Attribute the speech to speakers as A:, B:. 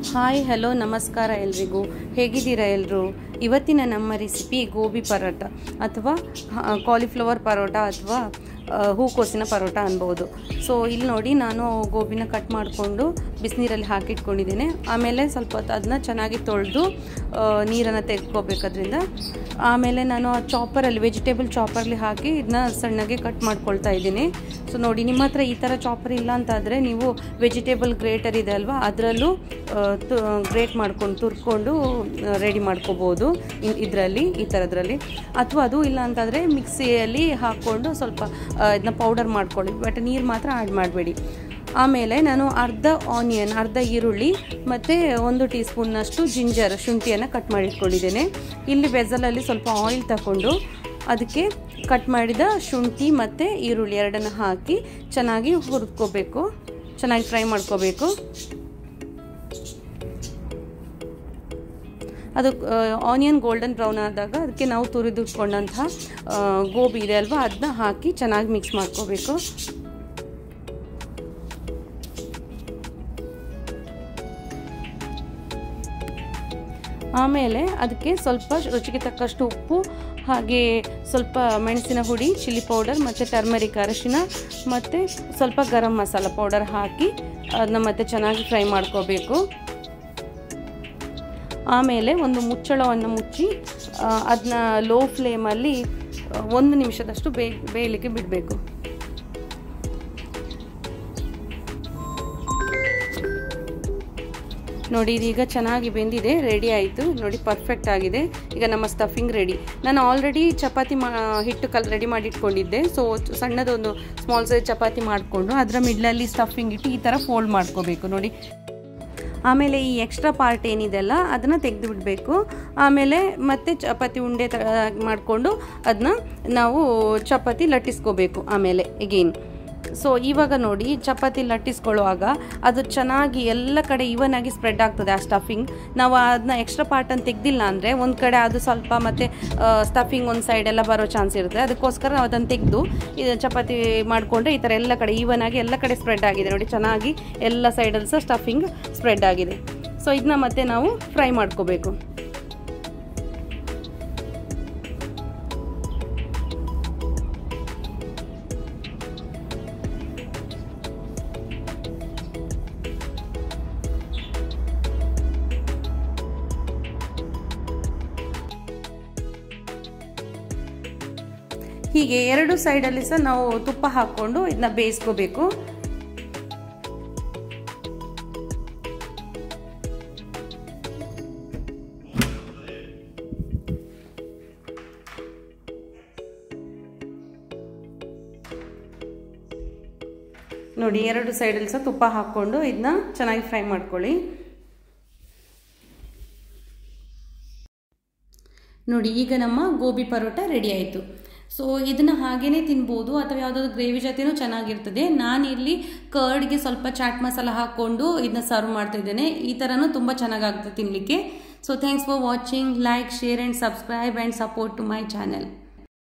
A: Hi hello ನಮಸ್ಕಾರ ಎಲ್ರಿಗೂ. ಹೇಗಿದ್ದೀರಾ ಎಲ್ಲರೂ? ಇವತ್ತಿನ ನಮ್ಮ ರೆಸಿಪಿ ಗೋಬಿ ಪರೋಟ ಅಥವಾ ಕಾಲಿಫ್ಲವರ್ ಪರೋಟ ಅಥವಾ ಹೂಕೋಸಿನ ಪರೋಟ ಅನ್ಬೋದು. ಸೊ ಇಲ್ಲಿ ನೋಡಿ, ನಾನು ಗೋಬಿನ ಕಟ್ ಮಾಡಿಕೊಂಡು ಬಿಸಿನೀರಲ್ಲಿ ಹಾಕಿಟ್ಕೊಂಡಿದ್ದೇನೆ. ಆಮೇಲೆ ಸ್ವಲ್ಪ ಹೊತ್ತು ಅದನ್ನ ಚೆನ್ನಾಗಿ ತೊಳೆದು ನೀರನ್ನು ತೆಗೆದುಕೋಬೇಕದ್ರಿಂದ. ಆಮೇಲೆ ನಾನು ಚಾಪರಲ್ಲಿ, ವೆಜಿಟೇಬಲ್ ಚಾಪರಲ್ಲಿ ಹಾಕಿ ಇದನ್ನ ಸಣ್ಣಗೆ ಕಟ್ ಮಾಡ್ಕೊಳ್ತಾ ಇದ್ದೀನಿ. ಸೊ ನೋಡಿ, ನಿಮ್ಮ ಹತ್ರ ಈ ಥರ ಚಾಪರ್ ಇಲ್ಲ ಅಂತಾದರೆ ನೀವು ವೆಜಿಟೇಬಲ್ ಗ್ರೇಟರ್ ಇದೆ ಅಲ್ವಾ, ಅದರಲ್ಲೂ ಗ್ರೇಟ್ ಮಾಡ್ಕೊಂಡು ತುರ್ಕೊಂಡು ರೆಡಿ ಮಾಡ್ಕೋಬೋದು ಈ ಥರದ್ರಲ್ಲಿ. ಅಥವಾ ಅದು ಇಲ್ಲ ಅಂತಾದರೆ ಮಿಕ್ಸಿಯಲ್ಲಿ ಹಾಕ್ಕೊಂಡು ಸ್ವಲ್ಪ ಇದನ್ನ ಪೌಡರ್ ಮಾಡ್ಕೊಳ್ಳಿ, ಬಟ್ ನೀರು ಮಾತ್ರ ಆ್ಯಡ್ ಮಾಡಬೇಡಿ. ಆಮೇಲೆ ನಾನು ಅರ್ಧ ಆನಿಯನ್, ಅರ್ಧ ಈರುಳ್ಳಿ ಮತ್ತು 1 ಟೀ ಸ್ಪೂನ್ನಷ್ಟು ಶುಂಠಿಯನ್ನು ಕಟ್ ಮಾಡಿಟ್ಕೊಂಡಿದ್ದೇನೆ. ಇಲ್ಲಿ ವೆಸಲಲ್ಲಿ ಸ್ವಲ್ಪ ಆಯಿಲ್ ತಗೊಂಡು ಅದಕ್ಕೆ ಕಟ್ ಮಾಡಿದ ಶುಂಠಿ ಮತ್ತು ಈರುಳ್ಳಿ ಎರಡನ್ನು ಹಾಕಿ ಚೆನ್ನಾಗಿ ಹುರಿದ್ಕೋಬೇಕು, ಚೆನ್ನಾಗಿ ಫ್ರೈ ಮಾಡ್ಕೋಬೇಕು. ಅದು ಆನಿಯನ್ ಗೋಲ್ಡನ್ ಬ್ರೌನ್ ಆದಾಗ ಅದಕ್ಕೆ ನಾವು ತುರಿದಿಟ್ಕೊಂಡಂತಹ ಗೋಬಿ ಇದೆ ಅಲ್ವಾ, ಅದನ್ನ ಹಾಕಿ ಚೆನ್ನಾಗಿ ಮಿಕ್ಸ್ ಮಾಡ್ಕೋಬೇಕು. ಆಮೇಲೆ ಅದಕ್ಕೆ ಸ್ವಲ್ಪ ರುಚಿಗೆ ತಕ್ಕಷ್ಟು ಉಪ್ಪು, ಹಾಗೆ ಸ್ವಲ್ಪ ಮೆಣಸಿನ ಹುಡಿ, ಚಿಲ್ಲಿ ಪೌಡರ್ ಮತ್ತು ಟರ್ಮರಿಕ್ ಅರಿಶಿನ ಮತ್ತು ಸ್ವಲ್ಪ ಗರಂ ಮಸಾಲ ಪೌಡರ್ ಹಾಕಿ ಅದನ್ನ ಮತ್ತೆ ಚೆನ್ನಾಗಿ ಫ್ರೈ ಮಾಡ್ಕೋಬೇಕು. ಆಮೇಲೆ ಒಂದು ಮುಚ್ಚಳವನ್ನು ಮುಚ್ಚಿ ಅದನ್ನ ಲೋ ಫ್ಲೇಮಲ್ಲಿ 1 ನಿಮಿಷದಷ್ಟು ಬೇಯಲಿಕ್ಕೆ ಬಿಡಬೇಕು. ನೋಡಿ, ಇದೀಗ ಚೆನ್ನಾಗಿ ಬೆಂದಿದೆ, ರೆಡಿ ಆಯಿತು. ನೋಡಿ, ಪರ್ಫೆಕ್ಟ್ ಆಗಿದೆ. ಈಗ ನಮ್ಮ ಸ್ಟಫಿಂಗ್ ರೆಡಿ. ನಾನು ಆಲ್ರೆಡಿ ಚಪಾತಿ ಹಿಟ್ಟು ರೆಡಿ ಮಾಡಿ ಇಟ್ಕೊಂಡಿದ್ದೆ. ಸೊ ಸಣ್ಣದೊಂದು ಸ್ಮಾಲ್ ಸೈಜ್ ಚಪಾತಿ ಮಾಡಿಕೊಂಡು ಅದರ ಮಿಡ್ಲಲ್ಲಿ ಸ್ಟಫಿಂಗ್ ಇಟ್ಟು ಈ ಥರ ಫೋಲ್ಡ್ ಮಾಡ್ಕೋಬೇಕು ನೋಡಿ. ಆಮೇಲೆ ಈ ಎಕ್ಸ್ಟ್ರಾ ಪಾರ್ಟ್ ಏನಿದೆಲ್ಲ ಅದನ್ನು ತೆಗೆದು ಬಿಡಬೇಕು. ಆಮೇಲೆ ಮತ್ತೆ ಚಪಾತಿ ಉಂಡೆ ಮಾಡಿಕೊಂಡು ಅದನ್ನ ನಾವು ಚಪಾತಿ ಲಟ್ಟಿಸ್ಕೋಬೇಕು ಆಮೇಲೆ ಎಗೇನ್. ಸೊ ಇವಾಗ ನೋಡಿ, ಚಪಾತಿ ಲಟ್ಟಿಸ್ಕೊಳ್ಳುವಾಗ ಅದು ಚೆನ್ನಾಗಿ ಎಲ್ಲ ಕಡೆ ಈವನ್ ಆಗಿ ಸ್ಪ್ರೆಡ್ ಆಗ್ತದೆ ಆ ಸ್ಟಫಿಂಗ್. ನಾವು ಅದನ್ನ ಎಕ್ಸ್ಟ್ರಾ ಪಾರ್ಟನ್ನು ತೆಗೆದಿಲ್ಲ ಅಂದರೆ ಒಂದು ಕಡೆ ಅದು ಸ್ವಲ್ಪ ಮತ್ತು ಸ್ಟಫಿಂಗ್ ಒಂದು ಸೈಡ್ ಎಲ್ಲ ಬರೋ ಚಾನ್ಸ್ ಇರುತ್ತೆ. ಅದಕ್ಕೋಸ್ಕರ ನಾವು ಅದನ್ನು ತೆಗೆದು ಚಪಾತಿ ಮಾಡಿಕೊಂಡ್ರೆ ಈ ಥರ ಎಲ್ಲ ಕಡೆ ಈವನ್ ಆಗಿ ಎಲ್ಲ ಕಡೆ ಸ್ಪ್ರೆಡ್ ಆಗಿದೆ ನೋಡಿ, ಚೆನ್ನಾಗಿ ಎಲ್ಲ ಸೈಡಲ್ಲಿ ಸಹ ಸ್ಟಫಿಂಗ್ ಸ್ಪ್ರೆಡ್ ಆಗಿದೆ. ಸೊ ಇದನ್ನ ಮತ್ತೆ ನಾವು ಫ್ರೈ ಮಾಡ್ಕೋಬೇಕು. ಹೀಗೆ 2 ಸೈಡಲ್ಲಿ ಸಹ ನಾವು ತುಪ್ಪ ಹಾಕ್ಕೊಂಡು ಇದನ್ನ ಬೇಯಿಸ್ಕೋಬೇಕು. ನೋಡಿ, 2 ಸೈಡಲ್ಲಿ ಸಹ ತುಪ್ಪ ಹಾಕ್ಕೊಂಡು ಇದನ್ನ ಚೆನ್ನಾಗಿ ಫ್ರೈ ಮಾಡ್ಕೊಳ್ಳಿ. ನೋಡಿ, ಈಗ ನಮ್ಮ ಗೋಬಿ ಪರೋಟ ರೆಡಿ ಆಯಿತು. ಸೊ ಇದನ್ನು ಹಾಗೇ ತಿನ್ಬೋದು ಅಥವಾ ಯಾವುದಾದ್ರು ಗ್ರೇವಿ ಜೊತೆನೂ ಚೆನ್ನಾಗಿರ್ತದೆ. ನಾನಿಲ್ಲಿ ಕರ್ಡ್ಗೆ ಸ್ವಲ್ಪ ಚಾಟ್ ಮಸಾಲ ಹಾಕ್ಕೊಂಡು ಇದನ್ನ ಸರ್ವ್ ಮಾಡ್ತಾ ಇದ್ದೇನೆ. ಈ ಥರನೂ ತುಂಬ ಚೆನ್ನಾಗಾಗ್ತದೆ ತಿನ್ನಲಿಕ್ಕೆ. So thanks for watching. Like, share and subscribe and support to my channel.